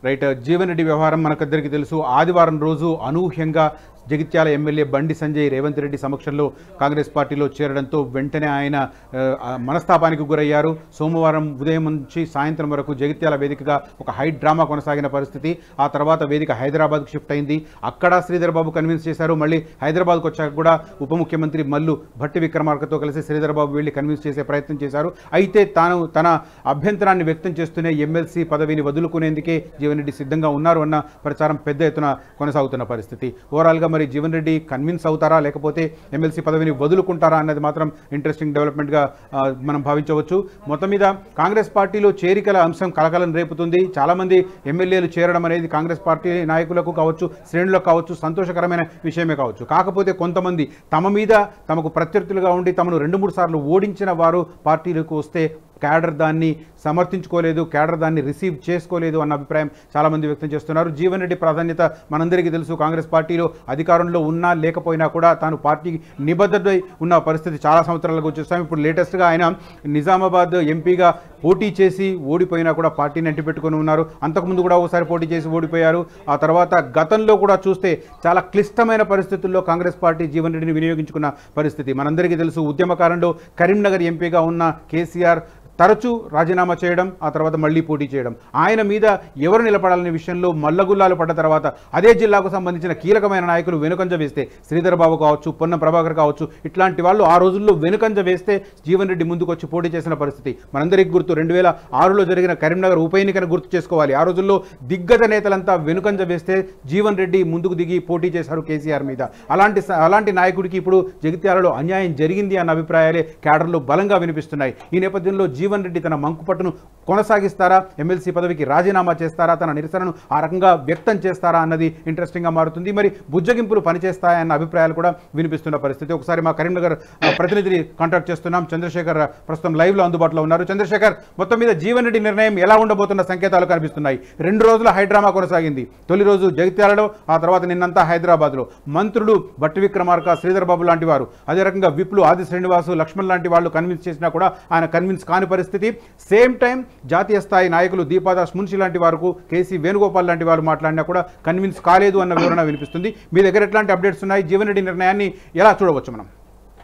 Right. Jeevan Reddy వ్యవహారం మనకందరికీ తెలుసు. ఆదివారం రోజు అనూహ్యంగా జగిత్యాల ఎమ్మెల్యే బండి సంజయ్ రేవంత్ రెడ్డి సమక్షంలో కాంగ్రెస్ పార్టీలో చేరడంతో వెంటనే ఆయన మనస్తాపానికి గురయ్యారు. సోమవారం ఉదయం నుంచి సాయంత్రం వరకు జగిత్యాల వేదికగా ఒక హై డ్రామా కొనసాగిన పరిస్థితి. ఆ తర్వాత వేదిక హైదరాబాద్కు షిఫ్ట్ అయింది. అక్కడ శ్రీధర్ బాబు కన్విన్స్ చేశారు. మళ్ళీ హైదరాబాద్కు వచ్చాక కూడా ఉప ముఖ్యమంత్రి మల్లు భట్టి విక్రమార్కతో కలిసి శ్రీధర్ బాబు వెళ్ళి కన్విన్స్ చేసే ప్రయత్నం చేశారు. అయితే తాను తన అభ్యంతరాన్ని వ్యక్తం చేస్తూనే ఎమ్మెల్సీ పదవిని వదులుకునేందుకే జీవన్ రెడ్డి సిద్ధంగా ఉన్నారు అన్న ప్రచారం పెద్ద ఎత్తున కొనసాగుతున్న పరిస్థితి. ఓవరాల్గా మరి జీవన్ రెడ్డి కన్విన్స్ అవుతారా లేకపోతే ఎమ్మెల్సీ పదవిని వదులుకుంటారా అన్నది మాత్రం ఇంట్రెస్టింగ్ డెవలప్మెంట్గా మనం భావించవచ్చు. మొత్తం మీద కాంగ్రెస్ పార్టీలో చేరికల అంశం కలకలం రేపుతుంది. చాలామంది ఎమ్మెల్యేలు చేరడం అనేది కాంగ్రెస్ పార్టీ నాయకులకు కావచ్చు, శ్రేణులకు కావచ్చు, సంతోషకరమైన విషయమే కావచ్చు. కాకపోతే కొంతమంది తమ మీద తమకు ప్రత్యర్థులుగా ఉండి తమను 2-3 సార్లు ఓడించిన వారు పార్టీలకు వస్తే క్యాడర్ దాన్ని సమర్థించుకోలేదు, క్యాడర్ దాన్ని రిసీవ్ చేసుకోలేదు అన్న అభిప్రాయం చాలామంది వ్యక్తం చేస్తున్నారు. జీవన్ రెడ్డి ప్రాధాన్యత మనందరికీ తెలుసు. కాంగ్రెస్ పార్టీలో అధికారంలో ఉన్నా లేకపోయినా కూడా తాను పార్టీకి నిబద్ధతై ఉన్న పరిస్థితి చాలా సంవత్సరాలకు చూస్తాం. ఇప్పుడు లేటెస్ట్గా ఆయన నిజామాబాద్ ఎంపీగా పోటీ చేసి ఓడిపోయినా కూడా పార్టీని అంటిపెట్టుకుని ఉన్నారు. అంతకుముందు కూడా ఒకసారి పోటీ చేసి ఓడిపోయారు. ఆ తర్వాత గతంలో కూడా చూస్తే చాలా క్లిష్టమైన పరిస్థితుల్లో కాంగ్రెస్ పార్టీ జీవన్ రెడ్డిని వినియోగించుకున్న పరిస్థితి మనందరికీ తెలుసు. ఉద్యమకాలంలో కరీంనగర్ ఎంపీగా ఉన్న కేసీఆర్ తరచూ రాజీనామా చేయడం, ఆ తర్వాత మళ్లీ పోటీ చేయడం, ఆయన మీద ఎవరు నిలబడాలనే విషయంలో మల్లగుల్లాలు పడ్డ తర్వాత అదే జిల్లాకు సంబంధించిన కీలకమైన నాయకులు వెనుకంజ వేస్తే శ్రీధర్ బాబు కావచ్చు, పొన్నం ప్రభాకర్ కావచ్చు, ఇట్లాంటి వాళ్ళు ఆ రోజుల్లో వెనుకంజ వేస్తే జీవన్ రెడ్డి ముందుకు వచ్చి పోటీ చేసిన పరిస్థితి మనందరికీ గుర్తు. 2006లో జరిగిన కరీంనగర్ ఉప ఎన్నికను గుర్తు చేసుకోవాలి. ఆ రోజుల్లో దిగ్గజ నేతలంతా వెనుకంజ వేస్తే జీవన్ రెడ్డి ముందుకు దిగి పోటీ చేశారు కేసీఆర్ మీద. అలాంటి నాయకుడికి ఇప్పుడు జగిత్యాలలో అన్యాయం జరిగింది అన్న అభిప్రాయాలే క్యాడర్లో బలంగా వినిపిస్తున్నాయి. ఈ నేపథ్యంలో జీవన్ రెడ్డి తన మంకుపట్టును కొనసాగిస్తారా, ఎమ్మెల్సీ పదవికి రాజీనామా చేస్తారా, తన నిరసనను ఆ రకంగా వ్యక్తం చేస్తారా అన్నది ఇంట్రెస్టింగ్గా మారుతుంది. మరి బుజ్జగింపులు పనిచేస్తాయన్న అభిప్రాయాలు కూడా వినిపిస్తున్న పరిస్థితి. ఒకసారి మా కరీంనగర్ ప్రతినిధిని కాంటాక్ట్ చేస్తున్నాం. చంద్రశేఖర్ ప్రస్తుతం లైవ్లో అందుబాటులో ఉన్నారు. చంద్రశేఖర్, మొత్తం మీద జీవన్ రెడ్డి నిర్ణయం ఎలా ఉండబోతున్న సంకేతాలు కనిపిస్తున్నాయి? 2 రోజుల హైడ్రామా కొనసాగింది. తొలి రోజు జగిత్యాలలో, ఆ తర్వాత నిన్నంతా హైదరాబాద్లో. మంత్రులు భట్టి విక్రమార్క, శ్రీధర్ బాబు లాంటి వారు, అదే రకంగా విప్లు ఆది శ్రీనివాసు, లక్ష్మణ్ లాంటి వాళ్ళు కన్విన్స్ చేసినా కూడా ఆయన కన్విన్స్ కాని పరిస్థితి. సేమ్ టైం జాతీయ స్థాయి నాయకులు దీపాదాస్ మున్షి లాంటి వారు, కేసీ వేణుగోపాల్ లాంటి వారు మాట్లాడినా కూడా కన్విన్స్ కాలేదు అన్న వివరణ వినిపిస్తుంది. మీ దగ్గర ఎట్లాంటి అప్డేట్స్ ఉన్నాయి? జీవన్ రెడ్డి నిర్ణయాన్ని ఎలా చూడవచ్చు మనం?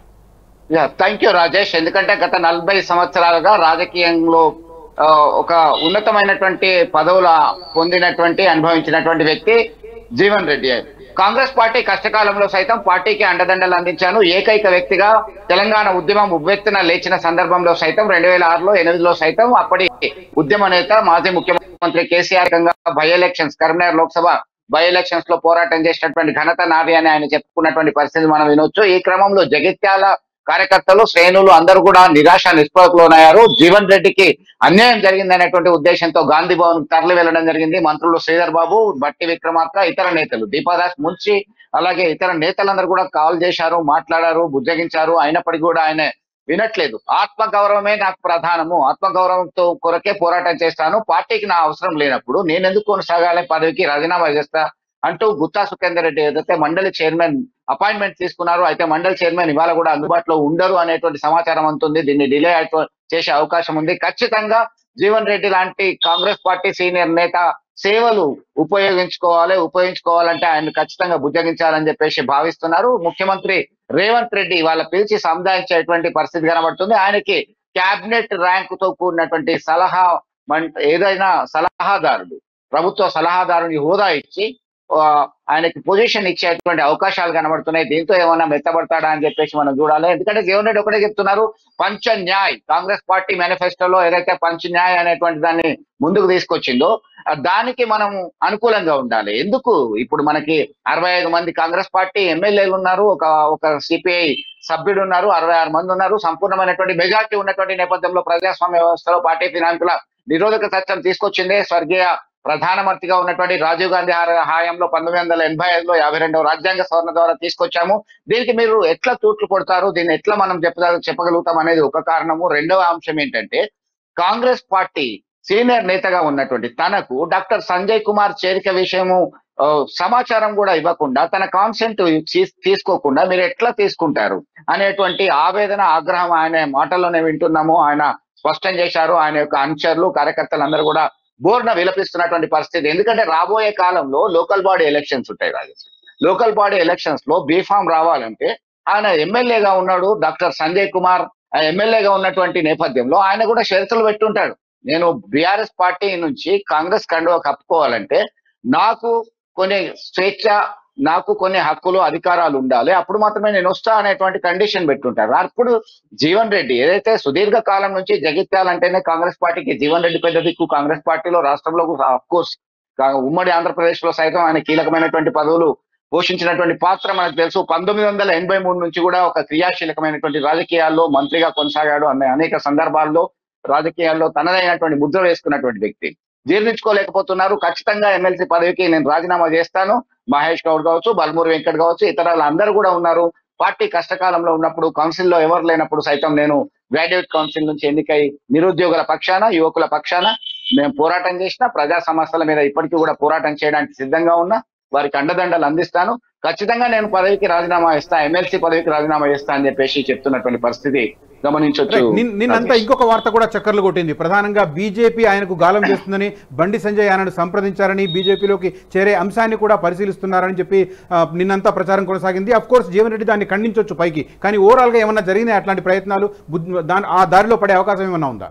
Thank you Rajesh. ఎందుకంటే గత 40 సంవత్సరాలుగా రాజకీయంలో ఒక ఉన్నతమైనటువంటి పదవులు పొందినటువంటి అనుభవించినటువంటి వ్యక్తి జీవన్ రెడ్డి. కాంగ్రెస్ పార్టీ కష్టకాలంలో సైతం పార్టీకి అండదండలు అందించాను. ఏకైక వ్యక్తిగా తెలంగాణ ఉద్యమం ఉవ్వెత్తున లేచిన సందర్భంలో సైతం 2006లో 2008లో సైతం అప్పటి ఉద్యమ నేత మాజీ ముఖ్యమంత్రి KCR by elections, Karimnagar Lok Sabha by elections లో పోరాటం చేసినటువంటి ఘనత నాది అని ఆయన చెప్పుకున్నటువంటి పరిస్థితి మనం వినొచ్చు. ఈ క్రమంలో జగిత్యాల కార్యకర్తలు, శ్రేణులు అందరూ కూడా నిరాశ నిస్పృహకు లోనయ్యారు. జీవన్ రెడ్డికి అన్యాయం జరిగిందనేటువంటి ఉద్దేశంతో గాంధీ భవన్ తరలి వెళ్లడం జరిగింది. మంత్రులు శ్రీధర్ బాబు, భట్టి విక్రమార్క, ఇతర నేతలు, దీపాదాస్ మున్షి, అలాగే ఇతర నేతలందరూ కూడా కాల్ చేశారు, మాట్లాడారు, బుజ్జగించారు. అయినప్పటికీ కూడా ఆయన వినట్లేదు. ఆత్మగౌరవమే నాకు ప్రధానము, ఆత్మగౌరవంతో కొరకే పోరాటం చేస్తాను, పార్టీకి నా అవసరం లేనప్పుడు నేనెందుకు కొనసాగాలి, పదవికి రాజీనామా చేస్తా అంటూ గుత్తా సుఖేందర్ రెడ్డి ఏదైతే మండలి చైర్మన్ అపాయింట్మెంట్ తీసుకున్నారు, అయితే మండలి చైర్మన్ ఇవాళ కూడా అందుబాటులో ఉండరు అనేటువంటి సమాచారం అంతుంది. దీన్ని డిలే చేసే అవకాశం ఉంది. ఖచ్చితంగా జీవన్ రెడ్డి లాంటి కాంగ్రెస్ పార్టీ సీనియర్ నేత సేవలు ఉపయోగించుకోవాలంటే ఆయన ఖచ్చితంగా బుజ్జగించాలని చెప్పేసి భావిస్తున్నారు. ముఖ్యమంత్రి రేవంత్ రెడ్డి వాళ్ళ పిలిచి సంధానించేటువంటి పరిస్థితి కనబడుతుంది. ఆయనకి క్యాబినెట్ ర్యాంకుతో కూడినటువంటి ఏదైనా సలహాదారుడు, ప్రభుత్వ సలహాదారుని హోదా ఇచ్చి ఆయనకి పొజిషన్ ఇచ్చేటువంటి అవకాశాలు కనబడుతున్నాయి. దీంతో ఏమన్నా మెత్తబడతాడా అని చెప్పేసి మనం చూడాలి. ఎందుకంటే జీవన్ రెడ్డి ఒకటే చెప్తున్నారు, పంచ న్యాయ్, కాంగ్రెస్ పార్టీ మేనిఫెస్టోలో ఏదైతే పంచ న్యాయ్ అనేటువంటి దాన్ని ముందుకు తీసుకొచ్చిందో దానికి మనం అనుకూలంగా ఉండాలి. ఎందుకు ఇప్పుడు మనకి 65 మంది కాంగ్రెస్ పార్టీ ఎమ్మెల్యేలు ఉన్నారు, ఒక సిపిఐ సభ్యుడు ఉన్నారు, 66 మంది ఉన్నారు. సంపూర్ణమైనటువంటి మెజార్టీ ఉన్నటువంటి నేపథ్యంలో ప్రజాస్వామ్య వ్యవస్థలో పార్టీ ఫినాన్సుల నిరోధక చట్టం తీసుకొచ్చిందే స్వర్గీయ ప్రధానమంత్రిగా ఉన్నటువంటి రాజీవ్ గాంధీ హయాంలో 1985లో 52వ రాజ్యాంగ సవరణ ద్వారా తీసుకొచ్చాము. దీనికి మీరు ఎట్లా తూట్లు కొడతారు, దీన్ని ఎట్లా మనం చెప్పగలుగుతాం అనేది ఒక కారణము. రెండవ అంశం ఏంటంటే, కాంగ్రెస్ పార్టీ సీనియర్ నేతగా ఉన్నటువంటి తనకు డాక్టర్ సంజయ్ కుమార్ చేరిక విషయము సమాచారం కూడా ఇవ్వకుండా, తన కాన్సెంట్ తీసుకోకుండా మీరు ఎట్లా తీసుకుంటారు అనేటువంటి ఆవేదన, ఆగ్రహం ఆయన మాటల్లోనే వింటున్నాము. ఆయన స్పష్టం చేశారు. ఆయన యొక్క అనుచరులు, కార్యకర్తలు అందరూ కూడా బోర్న విలపిస్తున్నటువంటి పరిస్థితి. ఎందుకంటే రాబోయే కాలంలో లోకల్ బాడీ ఎలక్షన్స్ ఉంటాయి రాజేష్. లోకల్ బాడీ ఎలక్షన్స్ లో బీఫామ్ రావాలంటే ఆయన ఎమ్మెల్యేగా ఉన్నాడు. డాక్టర్ సంజయ్ కుమార్ ఎమ్మెల్యేగా ఉన్నటువంటి నేపథ్యంలో ఆయన కూడా షరతులు పెట్టుంటాడు. నేను బీఆర్ఎస్ పార్టీ నుంచి కాంగ్రెస్ కండువా కప్పుకోవాలంటే నాకు కొన్ని స్వేచ్ఛ, నాకు కొన్ని హక్కులు అధికారాలు ఉండాలి, అప్పుడు మాత్రమే నేను వస్తా అనేటువంటి కండిషన్ పెట్టుంటారు. అప్పుడు జీవన్ రెడ్డి ఏదైతే సుదీర్ఘ కాలం నుంచి జగిత్యాల అంటేనే కాంగ్రెస్ పార్టీకి జీవన్ రెడ్డి పెద్ద దిక్కు, కాంగ్రెస్ పార్టీలో రాష్ట్రంలో ఆఫ్ కోర్స్ ఉమ్మడి ఆంధ్రప్రదేశ్ లో సైతం ఆయన కీలకమైనటువంటి పదవులు పోషించినటువంటి పాత్ర మనకు తెలుసు. 1983 నుంచి కూడా ఒక క్రియాశీలకమైనటువంటి రాజకీయాల్లో మంత్రిగా కొనసాగాడు. అనేక సందర్భాల్లో రాజకీయాల్లో తనదైనటువంటి ముద్ర వేసుకున్నటువంటి వ్యక్తి. జీర్ణించుకోలేకపోతున్నారు. ఖచ్చితంగా ఎమ్మెల్సీ పదవికి నేను రాజీనామా చేస్తాను. మహేష్ గౌడ్ కావచ్చు, బల్మూరి వెంకట్ కావచ్చు, ఇతరులు అందరూ కూడా ఉన్నారు. పార్టీ కష్టకాలంలో ఉన్నప్పుడు, కౌన్సిల్లో ఎవరు లేనప్పుడు సైతం నేను గ్రాడ్యుయేట్ కౌన్సిల్ నుంచి ఎన్నికై నిరుద్యోగుల పక్షాన, యువకుల పక్షాన మేము పోరాటం చేసిన, ప్రజా సమస్యల మీద ఇప్పటికీ కూడా పోరాటం చేయడానికి సిద్ధంగా ఉన్నా. వారికి అండదండలు అందిస్తాను. ఖచ్చితంగా నేను పదవికి రాజీనామా చేస్తా, ఎమ్మెల్సీ పదవికి రాజీనామా చేస్తా అని చెప్పేసి చెప్తున్నటువంటి పరిస్థితి గమనించవచ్చు. నిన్నంతా ఇంకొక వార్త కూడా చక్కర్లు కొట్టింది. ప్రధానంగా బీజేపీ ఆయనకు గాలం చేస్తుందని, బండి సంజయ్ ఆయనను సంప్రదించారని, బీజేపీలోకి చేరే అంశాన్ని కూడా పరిశీలిస్తున్నారని చెప్పి నిన్నంతా ప్రచారం కొనసాగింది. అఫ్ కోర్స్ జీవన్ రెడ్డి దాన్ని ఖండించవచ్చు పైకి, కానీ ఓవరాల్ గా ఏమన్నా జరిగినాయి అట్లాంటి ప్రయత్నాలు, ఆ దారిలో పడే అవకాశం ఏమన్నా ఉందా?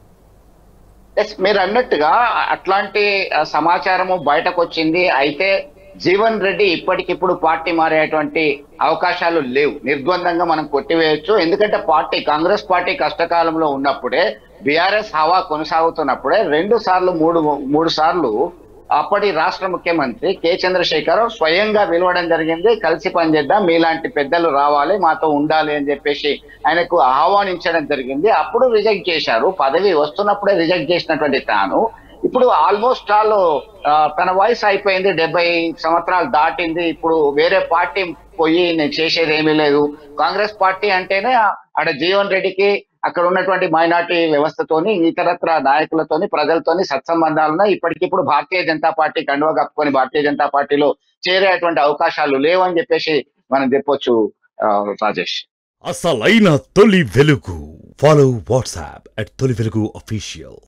మీరు అన్నట్టుగా అట్లాంటి సమాచారము బయటకు వచ్చింది. అయితే జీవన్ రెడ్డి ఇప్పటికిప్పుడు పార్టీ మారేటువంటి అవకాశాలు లేవు, నిర్ద్వందంగా మనం కొట్టివేయచ్చు. ఎందుకంటే కాంగ్రెస్ పార్టీ కష్టకాలంలో ఉన్నప్పుడే, బీఆర్ఎస్ హవా కొనసాగుతున్నప్పుడే మూడు సార్లు అప్పటి రాష్ట్ర ముఖ్యమంత్రి కె చంద్రశేఖరరావు స్వయంగా పిలవడం జరిగింది. కలిసి పనిచేద్దాం, మీలాంటి పెద్దలు రావాలి, మాతో ఉండాలి అని చెప్పేసి ఆయనకు ఆహ్వానించడం జరిగింది. అప్పుడు రిజెక్ట్ చేశారు. పదవి వస్తున్నప్పుడే రిజెక్ట్ చేసినటువంటి తాను ఇప్పుడు ఆల్మోస్ట్ తన వయసు అయిపోయింది, 70 సంవత్సరాలు దాటింది. ఇప్పుడు వేరే పార్టీ పోయి నేను చేసేది ఏమీ లేదు. కాంగ్రెస్ పార్టీ అంటేనే అక్కడ జీవన్ రెడ్డికి అక్కడ ఉన్నటువంటి మైనార్టీ వ్యవస్థతోని, ఇతరత్ర నాయకులతోని, ప్రజలతోని సత్సంబంధాలున్నాయి. ఇప్పటికిప్పుడు భారతీయ జనతా పార్టీ కండువా కప్పుకొని భారతీయ జనతా పార్టీలో చేరేటువంటి అవకాశాలు లేవని చెప్పేసి మనం చెప్పొచ్చు రాజేష్. అసలైన తొలి వెలుగు. ఫాలో వాట్సాప్ @తొలి వెలుగు అఫీషియల్.